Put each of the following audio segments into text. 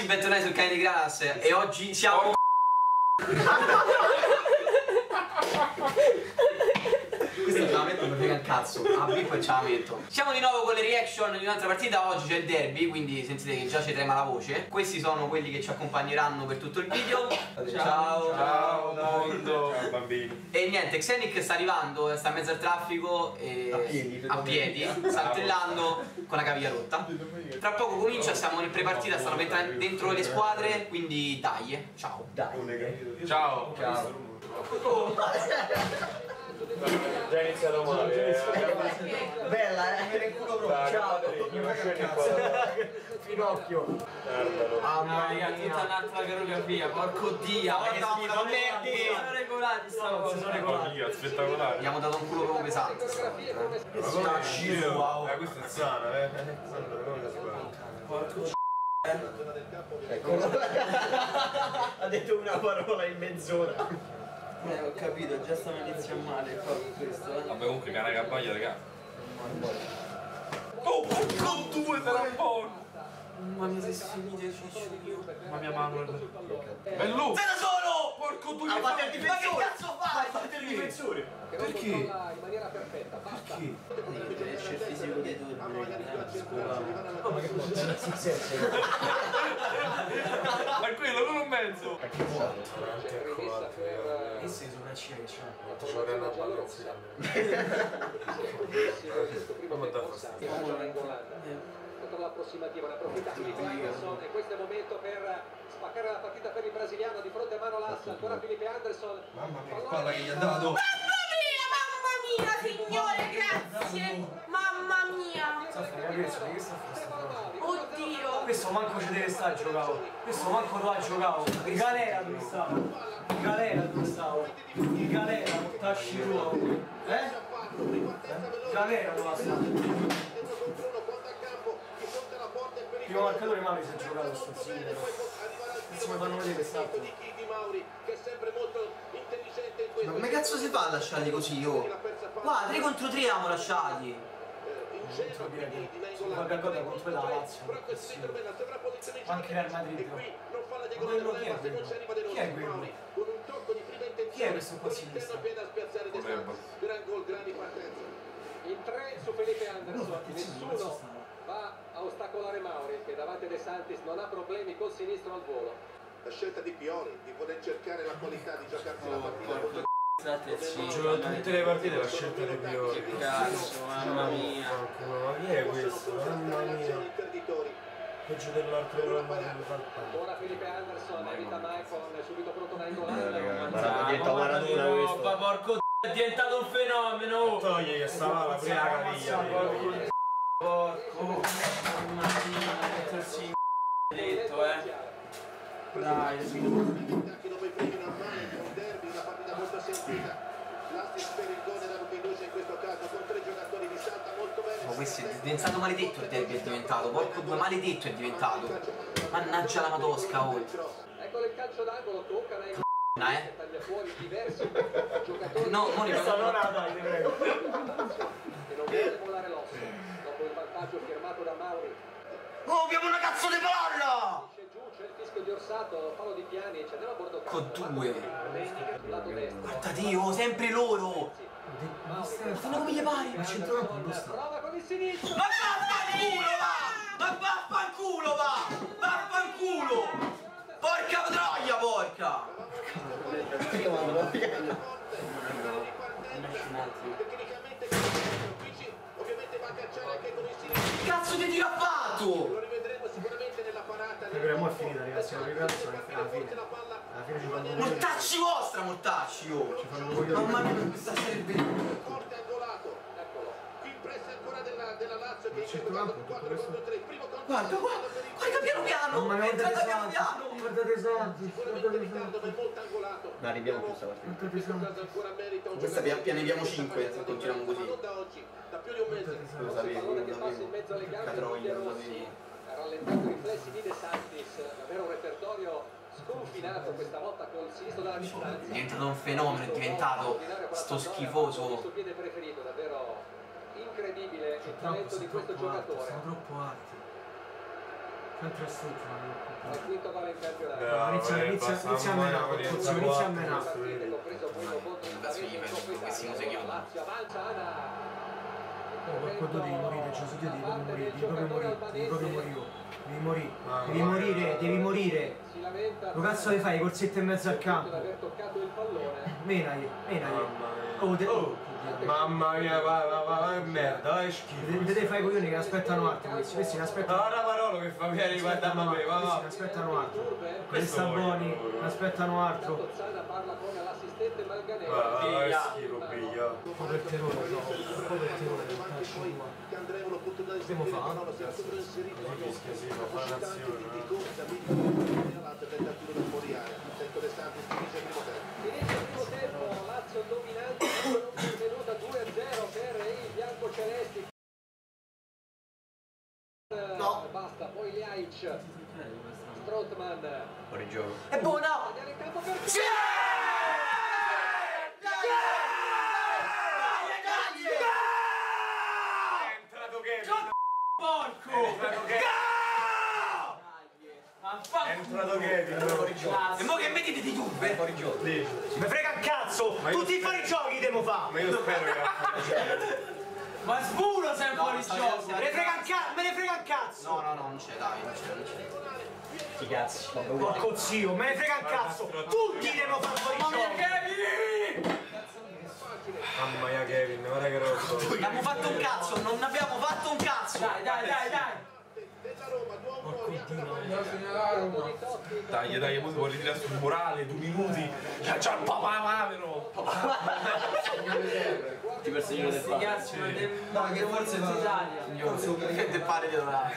bentornati sul Canale di Granas e oggi siamo... Questa ce la metto, non frega un cazzo. A Bip e ce la metto. Siamo di nuovo con le reaction di un'altra partita. Oggi c'è il derby, quindi sentite che già ci trema la voce. Questi sono quelli che ci accompagneranno per tutto il video. Ciao. Ciao mondo. Ciao bambini. E niente, Xenic sta arrivando, sta in mezzo al traffico e a piedi, saltellando con la caviglia rotta. Tra poco comincia, siamo in prepartita, stanno per entrare dentro le squadre, quindi dai, ciao. Dai. Ciao. Ciao. Già iniziato male. Bella, ciao. Finocchio. Mamma mia, tutta un'altra coreografia, porco Dio, ma che schifo, merdi! Sono regolati Sono regolati. Spettacolare. Gli abbiamo dato un culo proprio pesante. Wow. Questa è sana, Porco Ha detto una parola in mezz'ora. Ho capito, già stiamo iniziando male qua con questo, Vabbè comunque cane campagna raga. Oh porco due sarà buono! Mamma mia, se finite i ciccioli. Ma mia mamma. Bello! Sei da solo! Porco due! Ha fatto il difensore! Ma che cazzo fai? Ha fatto il difensore! Perché? Vedete, c'è il fisico dei turni, Oh, ma che cosa? Ma quello non un mezzo! E sei su una cina che c'è. Contro l'approssimativa, ne approfitta Filippo Anderson e questo è il momento per spaccare la partita per il brasiliano di fronte a Mano Lassa, ancora Felipe Anderson. Mamma mia, che palla che gli ha dato! Mamma mia, signore, grazie! Mamma mia! Oddio! Questo manco ci deve stare giocato. Questo manco lo ha giocato. In galera dove stavo? In galera dove stavo? In galera, portarci ruolo. Galera dove stavo? Il primo marcatore Mauri si è giocato sto signore. Adesso mi fanno vedere quest'altro. Ma come cazzo si fa a lasciarli così, oh? Qua, 3 contro 3 abbiamo lasciati. Qualche cosa contro la Lazio. Ma anche Real Madrid. Ma quello chi è quello? Chi è quello? Chi è questo qua a sinistra? In 3 su Felipe Anderson, nessuno va a ostacolare Mauri che davanti a De Santis non ha problemi col sinistro al volo. La scelta di Pioli di poter cercare la qualità di giocarsi la partita. Gioca tutte le partite la scelta di Pioli. che cazzo, mamma mia. Ma chi è questo? Mamma mia. Peggio dell'altro Ora Felipe Anderson evita Maicon, subito pronto da Ingolanda. Diventa Maradona questo. Ma porco è diventato un fenomeno. Togli che stava la prima caviglia. Porco. Mamma mia, mettersi in detto, Dai, Che dopo i primi normali un derby, una partita molto sentita. L'assist per il gol da Rubinucci in questo caso con 3 giocatori di salta molto bene. Ma questo è diventato maledetto il derby, è diventato, porco due, maledetto è diventato. Mannaggia la matosca, oh. Eccolo il calcio d'angolo, tocca da taglia fuori diversi giocatori. No, non Questa non la dai, ti prego. Che non vuole volare l'osso. Dopo il vantaggio firmato da Mauri. Oh, abbiamo una cazzo di palla! C'è giù, c'è il fischio di Orsato, fallo di Piani, c'è andiamo a bordo Con due. sul lato destro. Guardate, oh, sempre loro! Fanno come gli pare! Ma centrocampo non sta. Prova con il sinistro. Ma vaffanculo va! Ma vaffanculo va! Vaffanculo! Porca troia, porca! Tecnicamente ovviamente va a cacciare anche con il sinistro. Che cazzo di tiro ha fatto? Lo rivedremo sicuramente nella parata. È finita, ragazzi, la preparazione è alla fine. Alla fine ci fanno vedere. Mortacci vostra, mortacci, oh! Mamma mia, questa sarebbe... Forte angolato. Eccolo. Qui pressa ancora della Lazio che è 4 contro 3. Primo controllo. Guarda, guarda piano piano! Ma È entrata piano piano! Guardate Santi, Sicuramente Riccardo è molto angolato. No, arriviamo questa partita. In questo caso ancora merita un Questa giocatore. pianiamo 5 se continuiamo così. Ma non da oggi, da più di un mese. Lo sapevo, Pallone lo che passa in mezzo alle sapevo. gambe di Catroia, lo Rossi. sapevo. Ha rallentato i riflessi di De Santis. Davvero un repertorio sconfinato questa volta col sinistro dalla distanza. È diventato un fenomeno, è diventato sto schifoso. Il suo piede preferito, davvero incredibile il talento di questo giocatore. Sono troppo alti. Sempre Strootman. Al quinto gol in campionato. Inizia a menare, inizia a menare. Lazio avanza Ana. Porco tu devi morire, Gesù, io devi morire, devi morire. Lo cazzo che fai, corsetto in mezzo al campo? Menagli. Mamma mia, va merda, vai schifo. Vedete fai i coglioni che aspettano altro, questi ne aspettano. Guarda Parolo che fa vieni, guarda a me, va. Questi ne aspettano altro. Questa buoni, ne aspettano altro. Parla con l'assistente Manganello. Vai schifo, piglia. Per terrore, che andremo l'opportunità di stiamo fa tentativo da fuori area. Tento De Santis finisce il primo tempo. Inizio il primo tempo, Lazio dominante, tenuta 2-0 per i biancocelesti. No. Basta, poi Ljajic. Strootman. Fuori gioco. È buono! Tagliare in campo per... Sì! Porco! È entrato Kevin. E mo che mettete di turbe? Fuori gioco. Mi frega un cazzo! Tutti fuori giochi devo fare! Ma io spero che Ma spulo sei fuori sta- gioco! sta- Me ne frega un cazzo! No, non c'è, dai, non c'è. Sti cazzi. Porco zio, me ne frega un cazzo! Tutti devo fare fuori gioco! Mamma mia Kevin, guarda che rotto. Abbiamo fatto un cazzo, non abbiamo fatto un cazzo! Dai! Dai, poi vuoi ritirare sul morale, 2 minuti. C'ha il papà, però. Ti persegno del padre. No, che forse va Italia! Che te pare di adorare?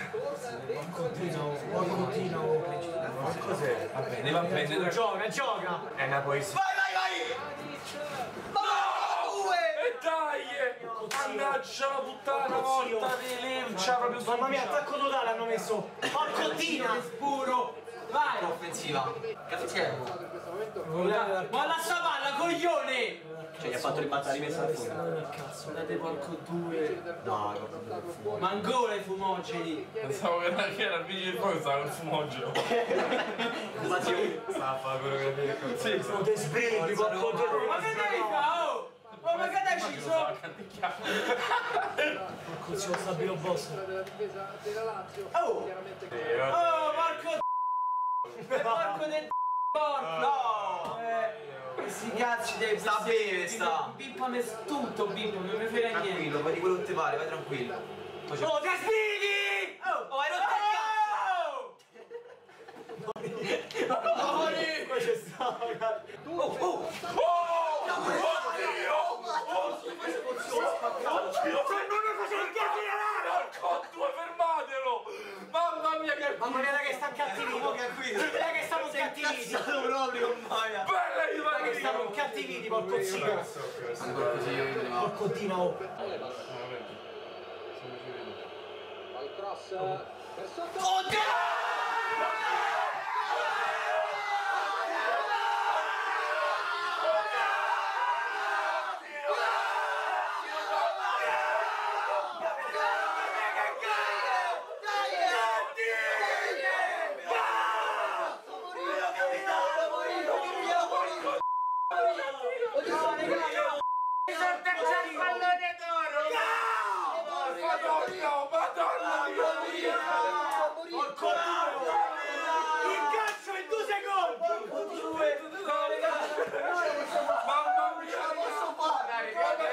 Continuo. Cos'è? Va bene. Gioca! È una poesia. Vai! E dai! Mannaggia la puttana morta di Lercia proprio Mamma mia, attacco totale hanno messo! Porco Tina! Spuro! Vai! Offensiva. Cazzo c'è? Molla sta palla, coglione! Cioè gli ha fatto ribaltare di messa al fondo. Cazzo, date porco due! No, Mangola i fumogeni! Pensavo che era il vigile del fuoco, stava col fumogeno. Sta a fare coreografia. Sì, Sono te sbrighi, porco due! Ma che devi fare, oh? Oh, ma che hai deciso? Porco zio, stabilo boss! della difesa della Lazio. Oh! Oh, porco porco del porco! No! Questi cazzi devi Sta a bere, sta! Pippami tutto, Pippo, non mi frega niente! Tranquillo, vai di quello che ti pare, vai tranquillo. Oh, te sbrighi! Oh, hai rotto il cazzo! Poi c'è stato! Fermatelo! Mamma mia che... Mamma mia, che sta cattivito! Che stiamo cattiviti! proprio, Maia! Bella di Che stiamo cattiviti, porco zio! Ancora così io mi levo. Porco Dino! Al cross per sotto. Madonna mia! Porco Dio! Il calcio in 2 secondi! Mamma mia! Posso fare?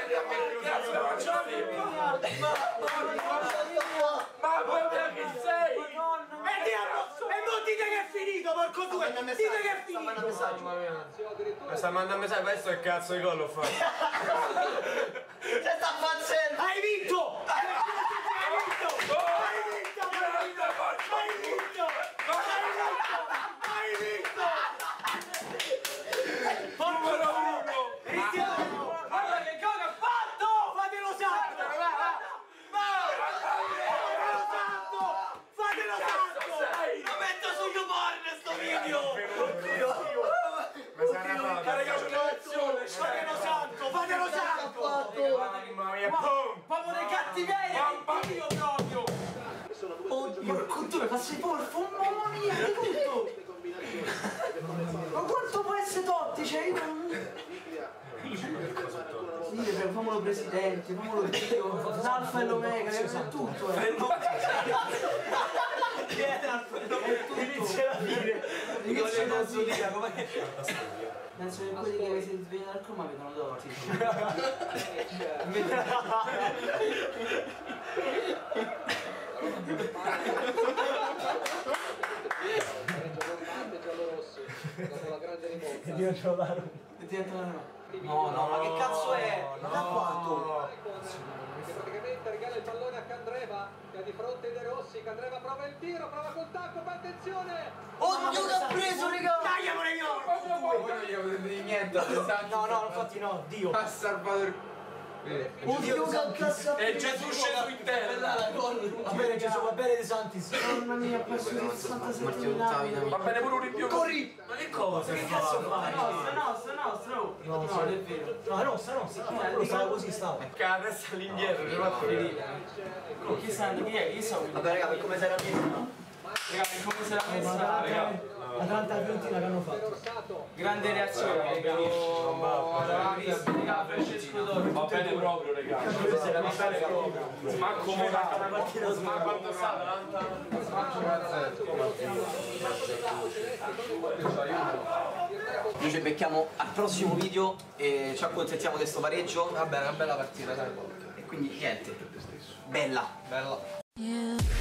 Mamma mia che sei! E non dite che è finito, porco due! Dite che è finito! Mi sta mandando messaggio, questo è il cazzo di gol ho fatto. Che sta facendo? Hai vinto! Hai vinto! Numero 1! Guarda che cosa ha fatto! Fatelo santo! Fatelo santo! Lo metto su YouPorn sto video! Mi sarà Fatelo santo! Fatelo santo! Mamma mia, boom! Proprio dei cattiveria! Dio proprio! Porco due, passi porco, mamma mia, di tutto! Ma quanto può essere Totti? Cioè io non... Sì, famolo presidente, famolo Dio, l'alfa e l'omega, è tutto, è tutto. Inizia la fine. Inizia la fine. Penso che quelli che si svegliano dal coma vedono Totti. dopo la grande rimonta. Diventa la Roma. No, no, ma che cazzo è? Ma da quanto? Che praticamente regala il pallone a Candreva, che ha di fronte De Rossi. Candreva prova il tiro, prova col tacco, ma attenzione! Oddio che ha preso, raga! Dai, amore mio! Voi non gli avete detto niente. No, no, infatti no, Dio. Ha salvato il... Oddio che ha cassato. E Gesù sceso in terra. Va bene Gesù, va bene De Santis. Mamma mia, ha perso il 67 Va bene pure un rimpio. Corri! Ma che cosa? Che cazzo fai? No, non è vero. No, nostra. Quello stava così, stava. Che la testa all'indietro, ci fa finire. Chi sa? Chi è? Chi so? Vabbè raga, per come si era messa? Raga, per come si era messa? Raga. Atlanta e Fiorentina che hanno fatto. Grande reazione, raga. Francesco D'Oro. Va bene proprio, raga. Smacco morale. La partita Quanto sta Atalanta? Noi ci becchiamo al prossimo video e ci accontentiamo di sto pareggio. Vabbè, una bella partita, dai. E quindi niente. Bella. Bella. Yeah.